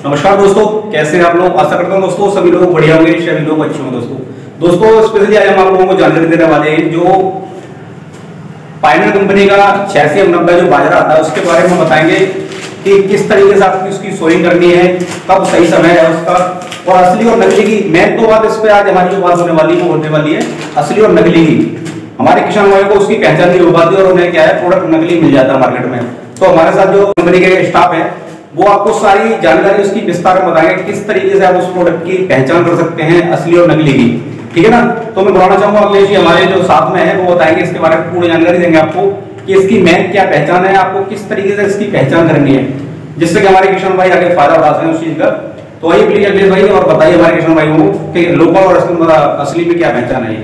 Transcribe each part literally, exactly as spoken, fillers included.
नमस्कार दोस्तों, कैसे हैं आप लोग। आशा करता हूं दोस्तों सभी लोग बढ़िया होंगे, सभी लोग अच्छे होंगे। दोस्तों दोस्तों स्पेशली आज हम आप लोगों को जानकारी देने वाले हैं जो पायनियर कंपनी का छियासी एम नब्बे जो बाजरा आता है उसके बारे में बताएंगे कि किस तरीके से आपकी उसकी सोइंग करनी है, कब सही समय है उसका, और असली और नकली की मेन तो बात इस पे आज हमारी जो बात होने वाली है वो होने वाली है असली और नकली की। हमारे किसान भाइयों को उसकी पहचान नहीं हो पाती और उन्हें क्या है प्रोडक्ट नकली मिल जाता है मार्केट में। तो हमारे साथ जो कंपनी के स्टाफ है वो आपको सारी जानकारी उसकी विस्तार में बताएंगे किस तरीके से आप उस प्रोडक्ट की पहचान कर सकते हैं असली और नकली की। ठीक है ना। तो मैं बताना चाहूंगा अखिलेश जी हमारे जो साथ में है वो बताएंगे इसके बारे में पूरी जानकारी देंगे आपको कि इसकी मेन क्या पहचान है, आपको किस तरीके से इसकी पहचान करनी है जिससे कि हमारे किसान भाई आगे फायदा उठा सकें उस चीज का। तो आइए प्लीज अखिलेश भाई और बताइए हमारे किसान भाइयों को कि लोकल और असली में क्या पहचान है।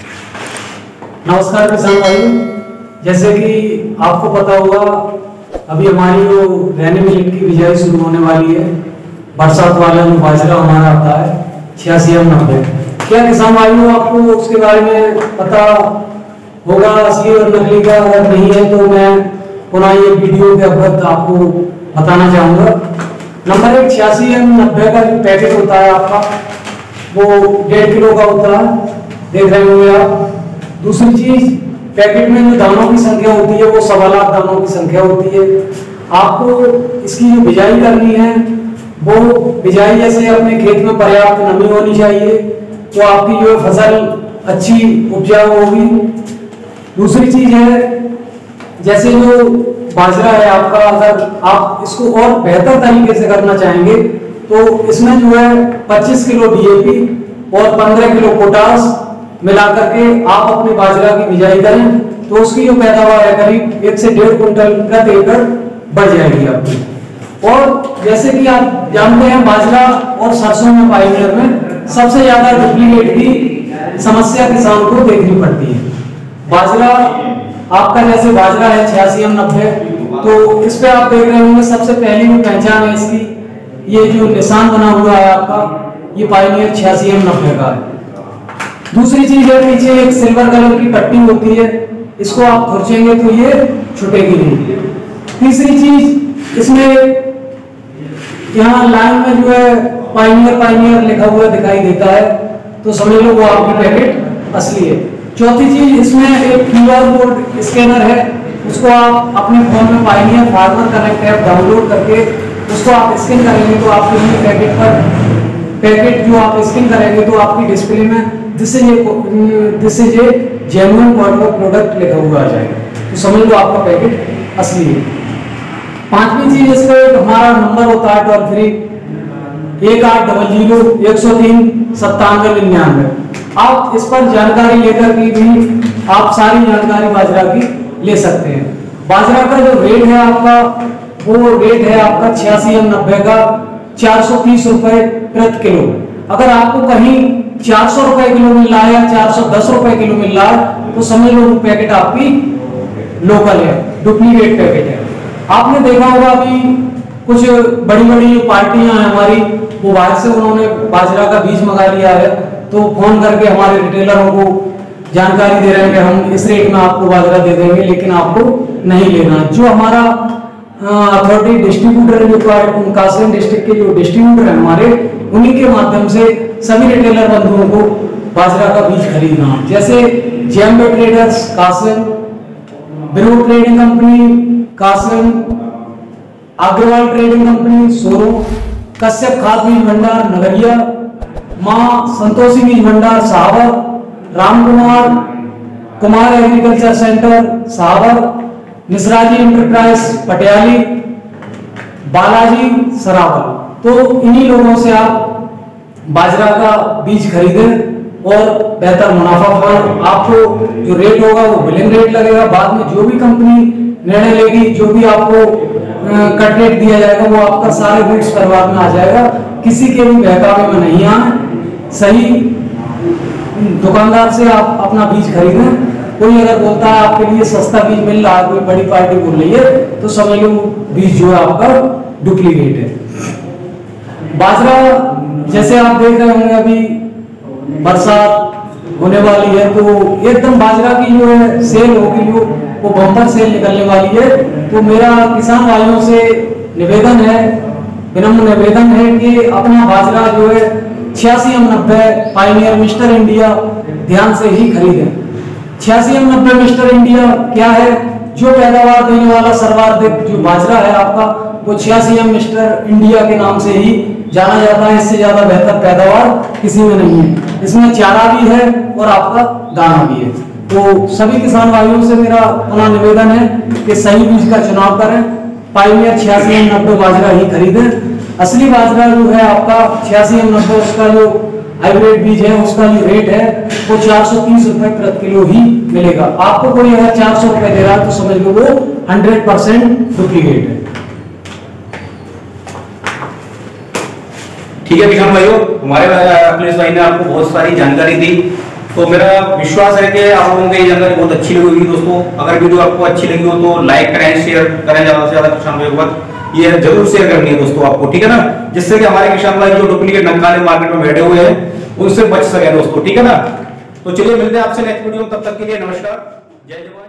नमस्कार किसान भाई, जैसे कि आपको पता होगा अभी हमारी जो रहने मिलेट की बिजाई शुरू होने वाली है। बरसात वाला जो बाजरा हमारा आता है छियासी एम नब्बे, क्या किसान भाइयों आपको उसके बारे में पता होगा असली और नकली का? अगर नहीं है तो मैं पुनः ये वीडियो के अवगत आपको बताना चाहूंगा। नंबर एक, छियासी एम नब्बे का जो पैकेट होता है आपका वो डेढ़ किलो का होता है, देख रहे होंगे आप। दूसरी चीज, पैकेट में जो दानों की संख्या होती है वो सवा लाख दानों की संख्या होती है। आपको इसकी जो बिजाई करनी है वो बिजाई जैसे अपने खेत में पर्याप्त नमी होनी चाहिए तो आपकी जो फसल अच्छी उपजाऊ होगी। दूसरी चीज है, जैसे जो बाजरा है आपका, अगर आप इसको और बेहतर तरीके से करना चाहेंगे तो इसमें जो है पच्चीस किलो डी ए पी और पंद्रह किलो पोटास मिलाकर के आप अपने बाजरा की बिजाई करें तो उसकी जो पैदावार है करीब एक से डेढ़ कुंटल प्रति एकड़ बढ़ जाएगी आपकी। और जैसे कि आप जानते हैं बाजरा और सरसों में पायनियर में सबसे ज्यादा डुप्लीकेट की समस्या किसान को देखनी पड़ती है। बाजरा आपका जैसे बाजरा है छियासी एम नब्बे, तो इस पे आप देख रहे होंगे सबसे पहली जो पहचान है इसकी, ये जो निशान बना हुआ है आपका, ये पायनियर छियासी एम नब्बे का है। दूसरी चीज है, पीछे एक सिल्वर कलर की पट्टी होती है, इसको आप खुरचेंगे तो ये छूटेगी नहीं। तीसरी चीज, इसमें यहाँ लाइन में जो है पायनियर पायनियर लिखा हुआ दिखाई देता है तो समझ लो वो आपकी पैकेट असली है। चौथी चीज, इसमें एक क्यू आर कोड स्कैनर है, उसको आप अपने फोन में Pioneer farmer connect app download करके उसको आप स्कैन करेंगे तो आपके लिए पैकेट पर पैकेट जो आप स्कैन करेंगे तो आपकी डिस्प्ले में this is this is a genuine product लिखा हुआ आ जाएगा तो समझ लो आपका पैकेट असली है। पांचवी चीज, इसका एक हमारा नंबर होता है टोल फ्री एक आठ डबल जीरो एक सौ तीन सत्तानवे निन्यानवे। आप इस पर जानकारी लेकर के भी आप सारी जानकारी बाजरा की ले सकते हैं। बाजरा का जो रेट है आपका वो रेट है आपका छियासी एम नब्बे का चार सौ तीस रुपए प्रति किलो। अगर आपको कहीं चार सौ रुपए किलो मिल रहा है या चार सौ दस रुपए किलो मिल रहा है तो समझ लो पैकेट आपकी लोकल है, डुप्लीकेट पैकेट है। आपने देखा होगा अभी कुछ बड़ी बड़ी जो पार्टियां हैं हमारी, वो बाहर से उन्होंने बाजरा का बीज मंगा लिया है तो फोन करके हमारे रिटेलरों को जानकारी दे रहे हैं कि हम इस रेट में आपको बाजरा दे देंगे, लेकिन आपको नहीं लेना। जो हमारा अथॉरिटी डिस्ट्रीब्यूटर जो कासगंज डिस्ट्रिक्ट के जो डिस्ट्रीब्यूटर है हमारे, उन्हीं के माध्यम से सभी रिटेलर बंधुओं को बाजरा का बीज खरीदना। जैसे JMB traders Kasganj, Bru trading company Kasganj, Agarwal trading company Soron, Kashyap खाद बीज भंडार नगरिया, मां संतोषी बीज भंडार Sawar, Ram Kumar Kumar agriculture centre Sawar, Mishraji enterprise Patiali, Balaji Sarawal. तो इन्हीं लोगों से आप बाजरा का बीज खरीदें और बेहतर मुनाफा पाएं। आपको जो रेट होगा वो बिलिंग रेट लगेगा, बाद में जो भी कंपनी निर्णय लेगी, जो भी आपको कट रेट दिया जाएगा वो आपका सारे गुड्स परिवार में आ जाएगा। किसी के भी बहकावे में नहीं आए, सही दुकानदार से आप अपना बीज खरीदें। कोई अगर बोलता है आपके लिए सस्ता बीज मिल रहा है, कोई बड़ी पार्टी बोल रही है तो समझ लो बीज जो है आपका डुप्लीकेट है। बाजरा जैसे आप देख रहे होंगे अभी बरसात होने वाली है तो एकदम बाजरा की जो है सेल होगी, जो वो बम्पर सेल निकलने वाली है। तो मेरा किसान भाइयों से निवेदन है विनम्र निवेदन है कि अपना बाजरा जो है छियासी एम नब्बे पायनियर मिस्टर इंडिया ध्यान से ही खरीदें। छियासी एम नब्बे मिस्टर इंडिया क्या है? जो पैदावार देने वाला सर्वाधिक जो बाजरा है आपका, वो छियासी एम मिस्टर इंडिया के नाम से ही जाना जाता है। इससे ज्यादा बेहतर पैदावार किसी में नहीं है। इसमें चारा भी है और आपका दाना भी है। तो सभी किसान भाइयों से मेरा पुनः निवेदन है कि सही बीज का चुनाव करें। पायनियर छियासी एम नब्बे बाजरा ही खरीदें। असली बाजरा जो है आपका छियासी एम नब्बे, उसका जो हाइब्रिड बीज है उसका जो रेट है वो चार सौ तीस रुपए प्रति किलो ही मिलेगा। आपको कोई अगर चार सौ रुपए दे रहा है तो समझ लो वो हंड्रेड परसेंट डुप्लीकेट है। ठीक है किसान भाइयों, हमारे अखिलेश भाई ने आपको बहुत सारी जानकारी दी, तो मेरा विश्वास है कि आप लोगों को ये जानकारी बहुत अच्छी लगी होगी। दोस्तों अगर वीडियो आपको अच्छी लगी हो तो लाइक करें, शेयर करें, ज्यादा से ज्यादा किसान भाइयों के पास ये जरूर शेयर करनी है दोस्तों आपको, ठीक है ना, जिससे कि हमारे किसान भाई जो डुप्लीकेट नकाले मार्केट में बैठे हुए हैं उनसे बच सके दोस्तों, ठीक है ना। तो चलिए मिलते हैं आपसे नेक्स्ट वीडियो, तब तक के लिए नमस्कार, जय जवान।